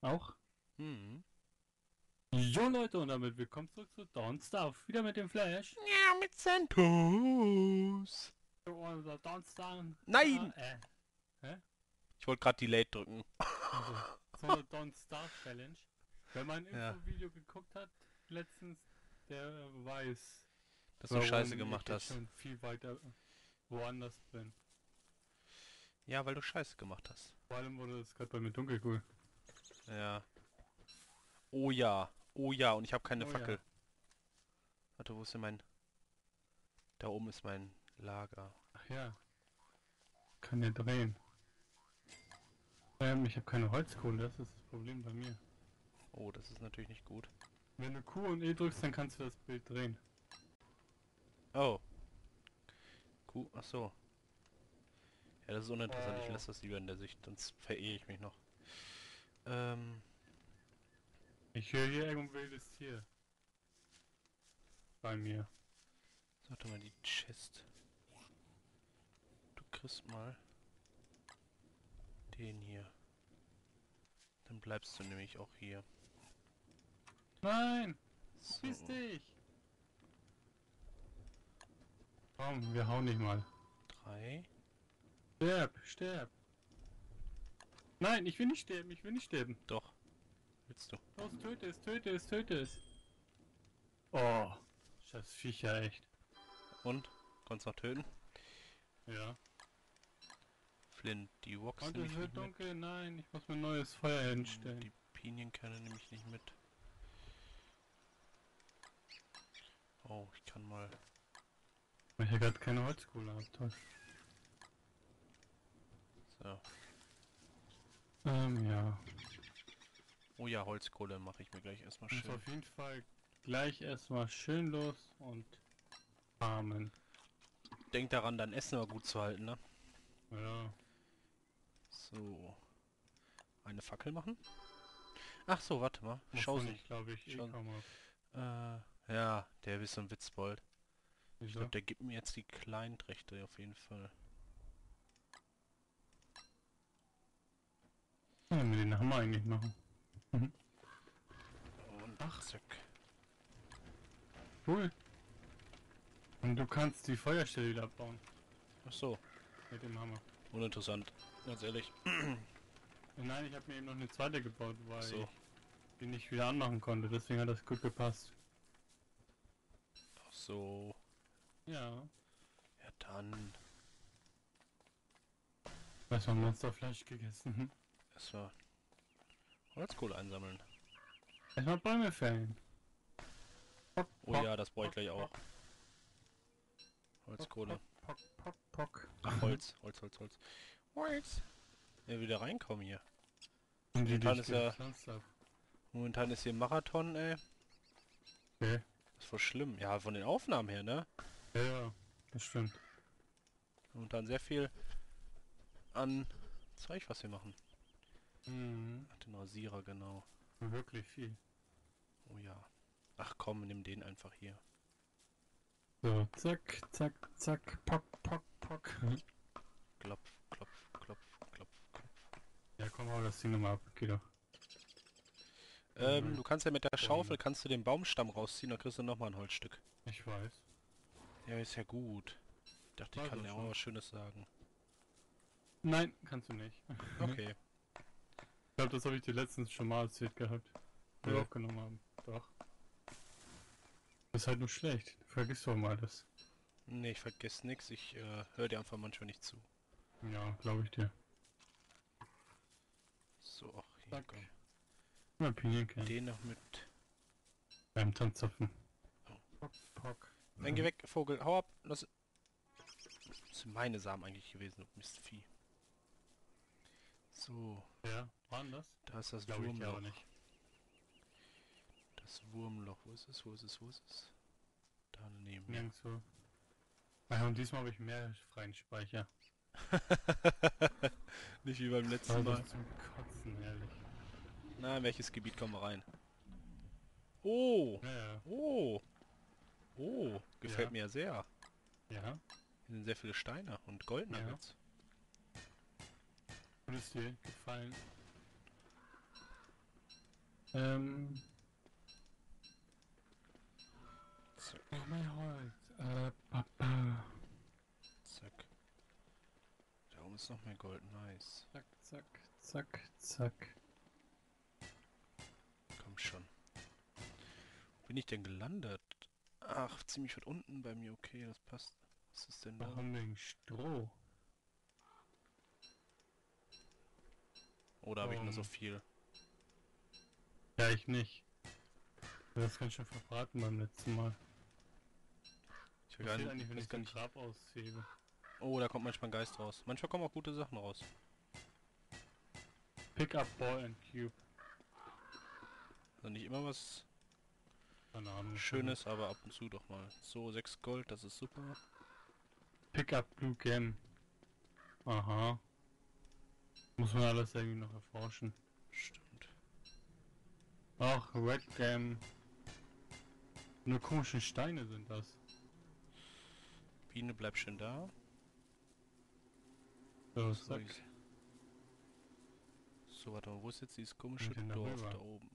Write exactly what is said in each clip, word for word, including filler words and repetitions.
Auch? Hm. Jo Leute, und damit willkommen zurück zu Don't Starve. Wieder mit dem Flash. Ja, mit Santos. So, unser Don't Starve. Star, Nein! äh, hä? Ich wollte gerade Delete drücken. Also, so eine Don't Starve Challenge. Wer mein Ja, Infovideo geguckt hat, letztens, der weiß, dass du Scheiße warum ich gemacht jetzt hast. schon viel weiter woanders bin. Ja, weil du Scheiße gemacht hast. Vor allem wurde es gerade bei mir dunkelcool. Ja. Oh ja. Oh ja, und ich habe keine Oh ja. Fackel. Warte, wo ist denn mein... Da oben ist mein Lager. Ach ja. Kann ja drehen. Ähm, ich habe keine Holzkohle, das ist das Problem bei mir. Oh, das ist natürlich nicht gut. Wenn du Q und E drückst, dann kannst du das Bild drehen. Oh. Cool. Ach so. Ja, das ist uninteressant. Ich Oh. lasse das lieber in der Sicht, sonst verehe ich mich noch. Ähm... Ich höre hier irgendwo ein wildes Tier. Bei mir. Warte mal, die Chest. Du kriegst mal den hier. Dann bleibst du nämlich auch hier. Nein! So. Verpiss dich! Komm, wir hauen nicht mal. Drei. Sterb, sterb! Nein, ich will nicht sterben, ich will nicht sterben. Doch. Willst du? Los, töte es, töte es, töte es. Oh, scheiß Viecher, echt. Und? Konntest noch töten? Ja. Flint, die Woks Und nehme es ich nicht wird mit. dunkel, nein, ich muss mir ein neues Feuer Hm, hinstellen. Die Pinienkerne nehme ich nicht mit. Oh, ich kann mal... Weil ich ja gerade keine Holzkohle habe, toll. So. Ähm, ja. Oh ja, Holzkohle mache ich mir gleich erstmal Muss schön. auf jeden Fall gleich erstmal schön los und farmen. Denk daran, dein Essen aber gut zu halten, ne? Ja. So. Eine Fackel machen? Ach so, warte mal. Wovon Schausen. ich glaube ich eh Schausen. kaum hab. Äh, ja, der ist so ein Witzbold. Ich glaube, Wieso? der gibt mir jetzt die Kleinträchte auf jeden Fall. Können wir den Hammer eigentlich machen? Mhm. Und Ach, zack. cool. Und du kannst die Feuerstelle wieder abbauen. Ach so, Mit dem Hammer. uninteressant. Ganz ehrlich. Äh, Nein, ich habe mir eben noch eine zweite gebaut, weil So. ich die nicht wieder anmachen konnte. Deswegen hat das gut gepasst. Ach so. Ja. Ja dann. Was war Monsterfleisch gegessen? Erstmal Holzkohle einsammeln. Erstmal Bäume fällen. Pock, Oh pock, ja, das brauche ich pock, gleich auch. pock, pock, Holzkohle. pock, pock, pock. Ach, Holz. Holz, Holz, Holz. Holz. Ja, wieder reinkommen hier. Und die, die Momentan ich ist ja... gepflanzt habe. Momentan ist hier Marathon, ey. Okay. Das ist voll schlimm. Ja, von den Aufnahmen her, ne? Ja, ja, das stimmt. Momentan sehr viel an Zeug, was wir machen. Mhm. Ach, den Rasierer, genau. Wirklich viel. Oh ja. Ach komm, nimm den einfach hier. So, zack, zack, zack, pock, pock, pock. Klopf, klopf, klopf, klopf, klopf. Ja, komm, hau das Ding nochmal ab. Geht doch. Ähm, Mhm. du kannst ja mit der Schaufel, Bäume. kannst du den Baumstamm rausziehen, dann kriegst du nochmal ein Holzstück. Ich weiß. Ja, ist ja gut. Ich dachte, ich Weiß kann auch dir auch schon. was Schönes sagen. Nein, kannst du nicht. Okay. Ich glaube, das habe ich dir letztens schon mal erzählt gehabt. Wo wir Nö. aufgenommen haben. Doch. Das ist halt nur schlecht. Du vergisst doch mal alles. Nee, ich vergesse nichts. Ich äh, höre dir einfach manchmal nicht zu. Ja, glaube ich dir. So, ach, hier, Zack. komm. Mal Pinienkern. Den noch mit. Beim Tanzzapfen. Oh. Pock, pock. Dann geh weg, Vogel. Hau ab. Das das sind meine Samen eigentlich gewesen, du Mistvieh. So, Ja, waren das? da ist das Glaube ich dir Wurmloch. aber nicht. Das Wurmloch. Wo ist es? Wo ist es? Wo ist es? Da neben mir. Nirgendwo. Ja, und diesmal habe ich mehr freien Speicher. Nicht wie beim letzten Also Mal. zum Kotzen, ehrlich. Na, in welches Gebiet kommen wir rein? Oh! Ja, ja. Oh! Oh! Gefällt Ja. mir ja sehr. Ja. Hier sind sehr viele Steine und Goldnuggets. Würde es dir gefallen? Ähm, Zack, oh mein Holz. Äh, Papa. zack. Da oben ist noch mehr Gold, nice. Zack, zack, zack, zack. Komm schon. Wo bin ich denn gelandet? Ach, ziemlich weit unten bei mir, okay, das passt. Was ist denn da? Warum wegen Stroh? Oder habe ich nur so Um. viel? Ja, ich nicht. Das kann schon verbraten beim letzten Mal. Ich Was will gar passiert nicht, eigentlich, wenn weiß ich gar den nicht. Grab aushebe? Oh, da kommt manchmal ein Geist raus. Manchmal kommen auch gute Sachen raus. Pick up Ball and Cube. Also nicht immer was Keine Ahnung. Schönes, aber ab und zu doch mal. So, sechs Gold, das ist super. Pick up Blue Gem. Aha. Muss man alles irgendwie noch erforschen. Stimmt. Ach, Red Gem. Nur komische Steine sind das. Biene, bleib schön da. So, So, zack. ich- so warte mal, wo ist jetzt dieses komische Geht denn da Dorf rüber? da oben?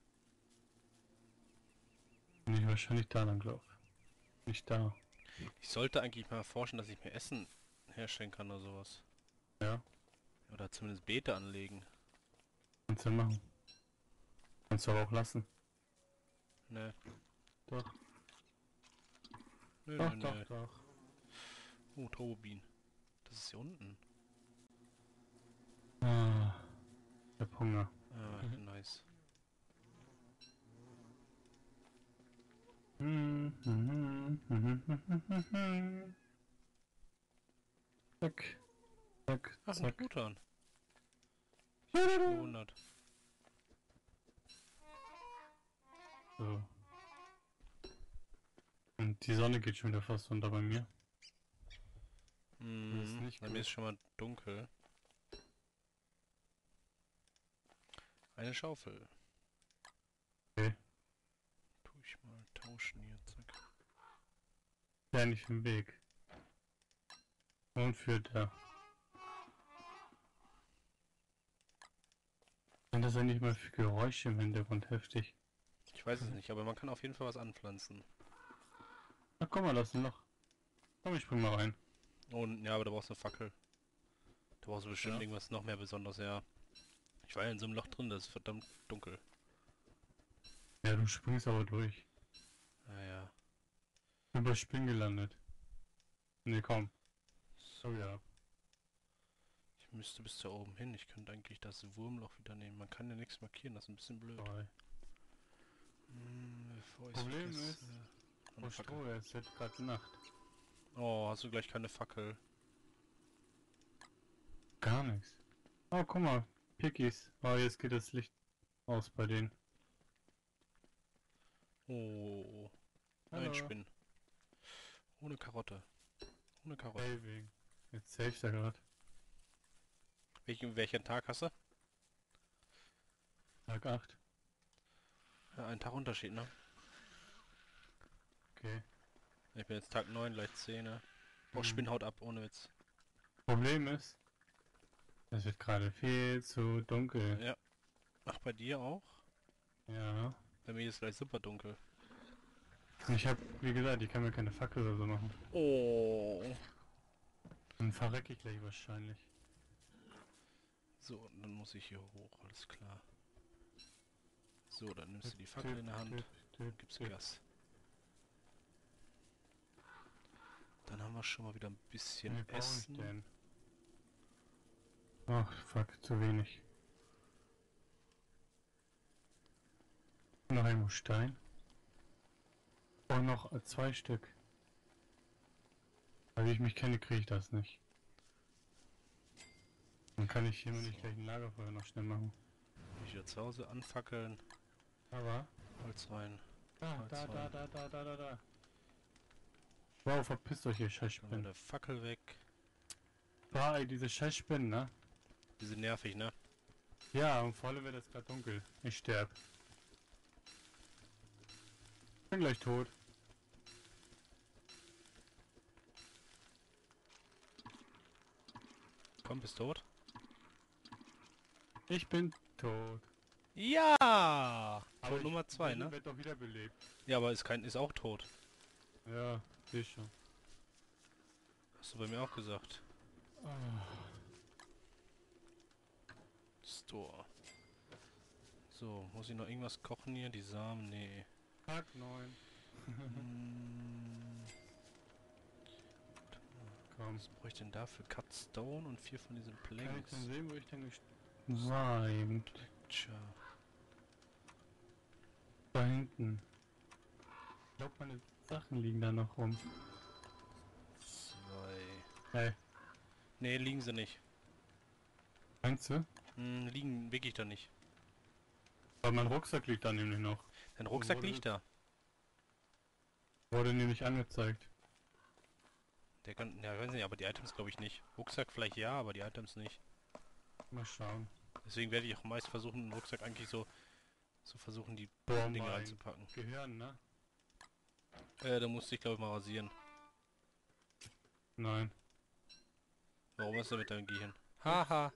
Bin ich wahrscheinlich da lang glaub. Nicht da. Ich sollte eigentlich mal erforschen, dass ich mir Essen herstellen kann oder sowas. Ja, Oder zumindest Beete anlegen. kannst du machen. Kannst du aber auch lassen. Ne, Doch, nö, doch, nö, doch, nö. doch. Oh, Turbobin. Das ist hier unten. Ah, ich hab Hunger. Ah, Mhm. nice. Hm, hm, hm, hm, hm, hm, hm, hm. Zack, zack, Ach, ein zack. Truthahn. Ich hab mich gewundert. So. Und die Sonne geht schon wieder fast unter bei mir. Das ist Mhm. nicht Bei mir gut. ist schon mal dunkel. Eine Schaufel. Okay. Tu ich mal tauschen hier, zack. Ja, nicht im Weg. Und für da. Sind das eigentlich mal für Geräusche im Hintergrund heftig? Ich weiß es nicht, aber man kann auf jeden Fall was anpflanzen. Ach, guck mal, da ist ein Loch. Komm, ich spring mal rein. Und ja, aber da brauchst du eine Fackel. Da brauchst du bestimmt Ja. irgendwas noch mehr Besonderes, ja. Ich war ja in so einem Loch drin, das ist verdammt dunkel. Ja, du springst aber durch. Naja. Über Spring gelandet. Nee, komm. So, Oh ja. ich müsste bis da oben hin. Ich könnte eigentlich das Wurmloch wieder nehmen. Man kann ja nichts markieren, das ist ein bisschen blöd. Sorry. Hm, bevor ich's Problem vergesse, ist, äh, eine Oh, Fackel. Stroh, es wird gerade Nacht. Oh, hast du gleich keine Fackel? Gar nichts. Oh, guck mal. Pickies. Oh, jetzt geht das Licht aus bei denen. Oh, Hallo. nein, Spinnen. Ohne Karotte. Ohne Karotte. Saving. Jetzt saved er gerade. Welchen, welchen Tag hast du? Tag acht. Ja, ein Tag Unterschied, ne? Okay. Ich bin jetzt Tag neun, gleich zehn, ne? Oh, Mhm. Spinnhaut ab, ohne Witz. Problem ist, es wird gerade viel zu dunkel. Ja. Ach, bei dir auch? Ja. Bei mir ist es gleich super dunkel. Und ich hab, wie gesagt, ich kann mir keine Fackel oder so machen. Oh. Dann verrecke ich gleich wahrscheinlich. So, und dann muss ich hier hoch, alles klar. So, dann nimmst du die Fackel in der Hand, gibst Gas. Dann haben wir schon mal wieder ein bisschen Nee, brauch ich Essen. denn? Ach, fuck, zu wenig. Noch irgendwo Stein. Oh, noch äh, zwei Stück. Weil wie ich mich kenne, kriege ich das nicht. Dann kann ich hier mal nicht So. gleich ein Lagerfeuer noch schnell machen. Mich wieder zu Hause anfackeln, Aber. Holz rein. Da, Holz da, da, rein. da, da, da, da, da. Wow, verpisst euch, ihr Dann Scheißspinnen. der Fackel weg. Boah, ey, diese Scheißspinnen, ne? Die sind nervig, ne? Ja, und vor allem wird es gerade dunkel. Ich sterb. Bin gleich tot. Komm, bist tot. Ich bin tot. Ja! Aber Tod ich- Nummer zwei, Wilhelm ne? wird doch wiederbelebt. Ja, aber ist kein, ist auch tot. Ja, sicher. Hast du bei mir auch gesagt. Ah, Store. So, muss ich noch irgendwas kochen hier? Die Samen? Nee. Tag neun. Hm, Komm. was brauche ich denn dafür? Cut Stone und vier von diesen Kann ich Planks. denn sehen, wo ich denn gest... War eben. Tja. Da hinten. Ich glaube, meine Sachen liegen da noch rum. Zwei. Hey, Nee, liegen sie nicht. meinst du? Hm, liegen wirklich da nicht. Aber mein Rucksack liegt da nämlich noch. Dein Rucksack wurde liegt da. Wurde nämlich angezeigt. Der kann, ja, ich weiß nicht, aber die Items glaube ich nicht. Rucksack vielleicht ja, aber die Items nicht. Mal schauen. Deswegen werde ich auch meist versuchen, den Rucksack eigentlich so zu versuchen, die Boah, Dinge mein reinzupacken. Gehirn, ne? Äh, da musste ich glaube ich mal rasieren. Nein. Warum ist er mit deinem Gehirn? Haha.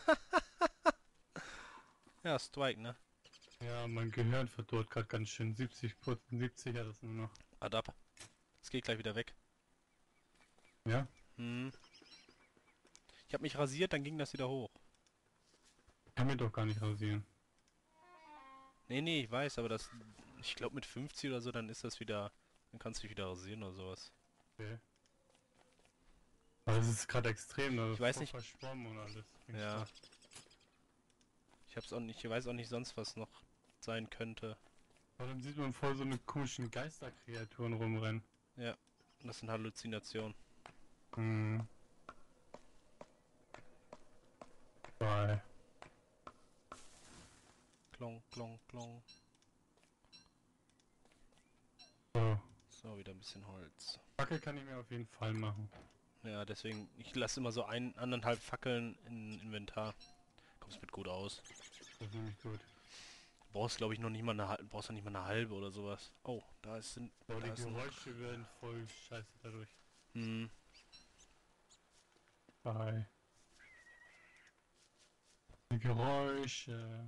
Ja, Strike, ne? Ja, mein Gehirn verdorrt gerade ganz schön. siebzig Prozent, siebzig hat es nur noch. Adap. Es geht gleich wieder weg. Ja? Hm. Ich habe mich rasiert, dann ging das wieder hoch. Kann mir doch gar nicht rasieren. Nee, nee, ich weiß, aber das... Ich glaube mit fünfzig oder so, dann ist das wieder... Dann kannst du dich wieder rasieren oder sowas. Okay. Aber es ist gerade extrem, da Ich weiß voll nicht- verschwommen und alles. Ja. Ich hab's auch nicht... Ich weiß auch nicht sonst, was noch sein könnte. Aber dann sieht man voll so eine komischen Geisterkreaturen rumrennen. Das sind Halluzinationen. Hm. Bye. Klong, klong, klong. So. So, wieder ein bisschen Holz. Fackel kann ich mir auf jeden Fall machen. Ja, deswegen... Ich lasse immer so ein, anderthalb Fackeln im Inventar. Kommst mit gut aus. Das ist nämlich gut. Brauchst glaube ich noch nicht mal eine halbe, brauchst noch nicht mal eine halbe oder sowas. Oh, da ist sind. Boah, Da die ist ein, Geräusche werden voll scheiße dadurch. hm, Bye. Die Geräusche.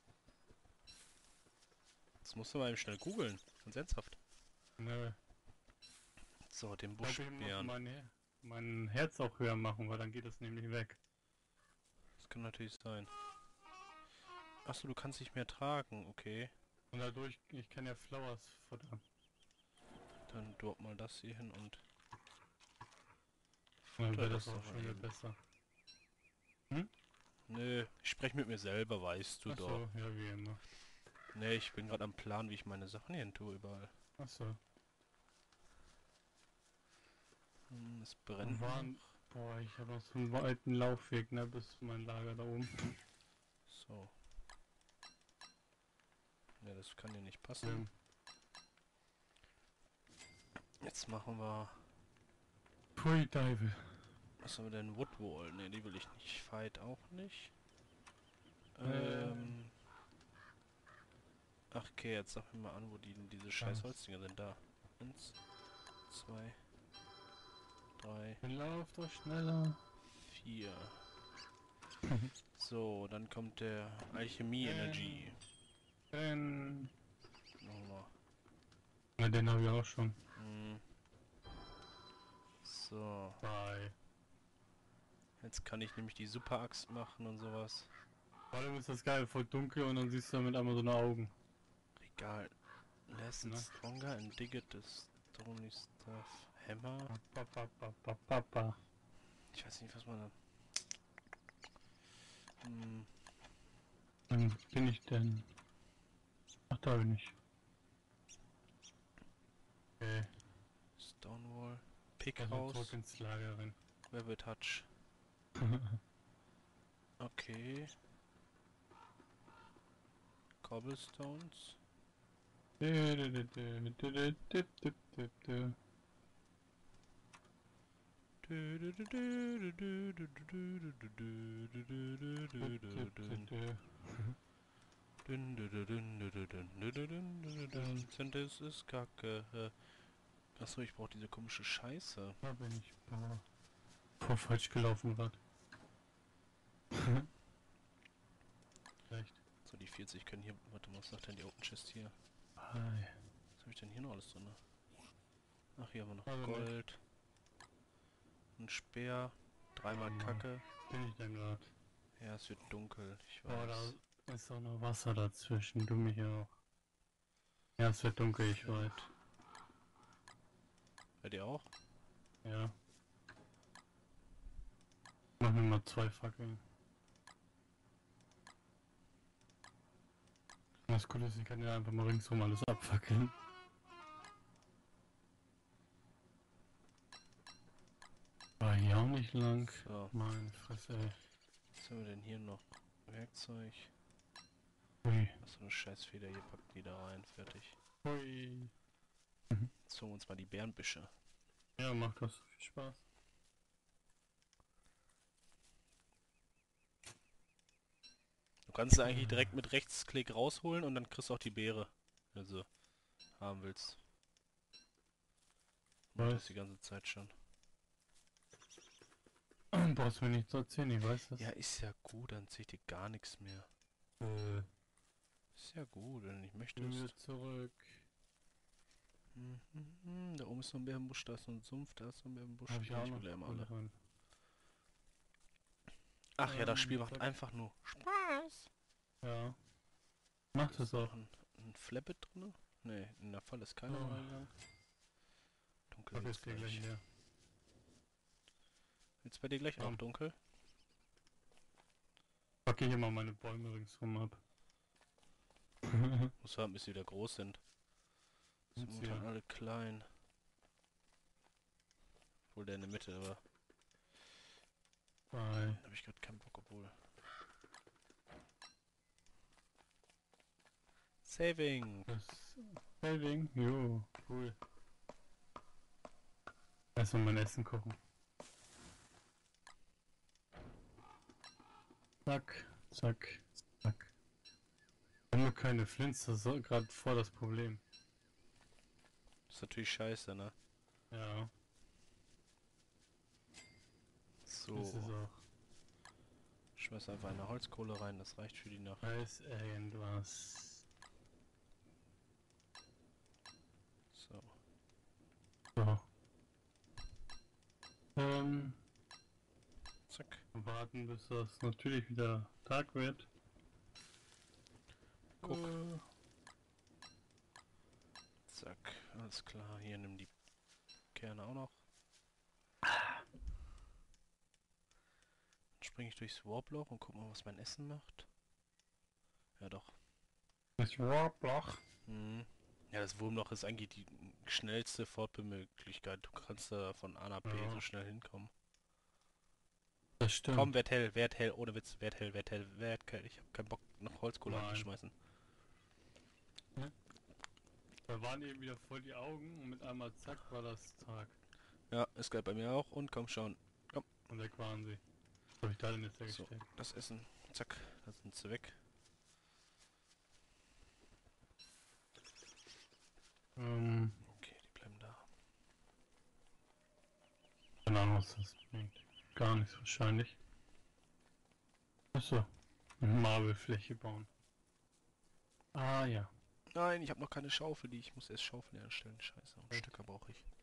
das musst du mal eben schnell googeln. Ganz ernsthaft. Nö. So, den Ich glaube, ich muss Buschbären. mein, Her mein Herz auch höher machen, weil dann geht das nämlich weg. Das kann natürlich sein. Achso, du kannst nicht mehr tragen, okay. Und dadurch, ich kann ja Flowers futtern. Dann drop mal das hier hin und... Dann Futter wäre das das auch doch schon wieder eben. besser. Nö, ich spreche mit mir selber, weißt du Achso, doch. ja wie immer. Nee, ich bin gerade am Plan, wie ich meine Sachen hier hin tue überall. Achso. Hm, es brennt Wo waren- Boah, ich habe noch so einen weiten Laufweg, ne, bis zu meinem Lager da oben. So. Ja, das kann hier nicht passen. Ähm, Jetzt machen wir... Pui Teufel. Was haben wir denn? Woodwall? Ne, die will ich nicht. Fight auch nicht. Äh. Ähm. Ach, okay, jetzt sag mir mal an, wo die diese scheiß Holzdinger sind. Da. Eins, zwei, drei, Dann lauf doch schneller. vier. So, dann kommt der Alchemie Energy. Den. Nochmal. Ja, den habe ich auch schon. Hm. So. Bye. Jetzt kann ich nämlich die Super-Axt machen und sowas. Vor allem ist das geil, voll dunkel und dann siehst du damit einmal so eine Augen. Egal. Less it Ne? stronger and dig it is stony stuff. Hammer. Papa, papa, papa. Ich weiß nicht, was man da... Hm, Dann bin ich denn. Ach, da bin ich. Okay, Stonewall. also zurück Pickhouse. ins Lager rein. Rabbit Hutch. Okay. Cobblestones. Das ist Kacke. Achso, ich brauche diese komische Scheiße. Da bin ich. Boah. Voll falsch gelaufen grad. Vielleicht. So, So, die vierzig können hier... Warte, was sagt denn die Open Chest hier? Hi. Was habe ich denn hier noch alles drin? Ach, hier haben wir noch Also nicht. Gold. Ein Speer. Dreimal Oh Mann. Kacke. Bin ich denn gerade? Ja, es wird dunkel. Ich Boah, weiß. da ist auch noch Wasser dazwischen. Du mich auch. Ja, es wird dunkel, ich Sehr weiß. gut. Bei dir auch? Ja. Mach mir mal zwei Fackeln. Das Gute ist, ich kann ja einfach mal ringsum alles abfackeln. War hier auch nicht lang. So. Meine Fresse, ey. Was haben wir denn hier noch? Werkzeug. Ui. Achso, eine Scheißfeder. Hier packen die da rein. Fertig. Ui. Jetzt holen wir uns mal die Bärenbüsche. Ja, macht das viel Spaß. Du kannst sie eigentlich direkt mit Rechtsklick rausholen und dann kriegst du auch die Beere. Wenn du haben willst. Und das Was? die ganze Zeit schon. Brauchst du mir nicht zu erzählen, ich weiß das. Ja, ist ja gut, dann zieht dir gar nichts mehr. Äh, Ist ja gut, wenn du nicht wieder möchtest. zurück. Mhm, mhm, da oben ist so ein Bärenbusch, da ist so ein Sumpf, da ist so ein Bärenbusch. Hab ich Ja, auch ich noch will ja immer Kohle alle. dran. Ach ja, das Ähm, Spiel macht zack. einfach nur Spaß. Ja. Macht es Ist da auch. noch ein, ein Flappet drin? Ne, in der Fall ist keiner Oh. reingegangen. Dunkel Kaffee wird's ist hier gleich gleich. leer. Wird's bei dir gleich auch Ja. dunkel? Packe ich immer meine Bäume ringsrum ab. Muss warten, bis sie wieder groß sind. Sind Sind sie momentan ja. alle klein. Obwohl der in der Mitte, aber Bye. da habe ich gerade keinen Bock, obwohl. Saving! Das Saving, jo, cool. Erstmal mein Essen kochen. Zack, zack, zack. Wir haben nur keine Flints, das ist gerade voll das Problem. Das ist natürlich scheiße, ne? Ja, So. ist es auch. Schmeiß einfach eine Holzkohle rein, das reicht für die Nacht. Da ist irgendwas. So. So. Ähm, Zack. warten, bis das natürlich wieder Tag wird. Guck. Äh, Zack. Alles klar. Hier nimm die Kerne auch noch. Dann springe ich durchs Warploch und guck mal, was mein Essen macht. Ja doch. Das Warbloch. Mhm. Ja, das Wurmloch ist eigentlich die schnellste Fortbewegungsmöglichkeit. Du kannst da von A nach B Ja. so schnell hinkommen. Das stimmt. Komm, werd hell, werd hell, ohne Witz, werd hell, werd hell, werd hell. Ich hab keinen Bock, noch Holzkohle Nein. anzuschmeißen. Da waren eben wieder voll die Augen und mit einmal zack war das Tag. Ja, ist geil bei mir auch. Und komm schon. Und weg waren sie. Was hab ich da denn jetzt So, hergestellt? das Essen. Zack, da sind sie weg. Ähm, Okay, die bleiben da. keine Ahnung, was das bringt. Gar nichts wahrscheinlich. Achso. Eine Marble-Fläche bauen. Ah ja. Nein, ich habe noch keine Schaufel, die ich muss erst Schaufel herstellen. Scheiße, und Echt? Stöcker brauche ich.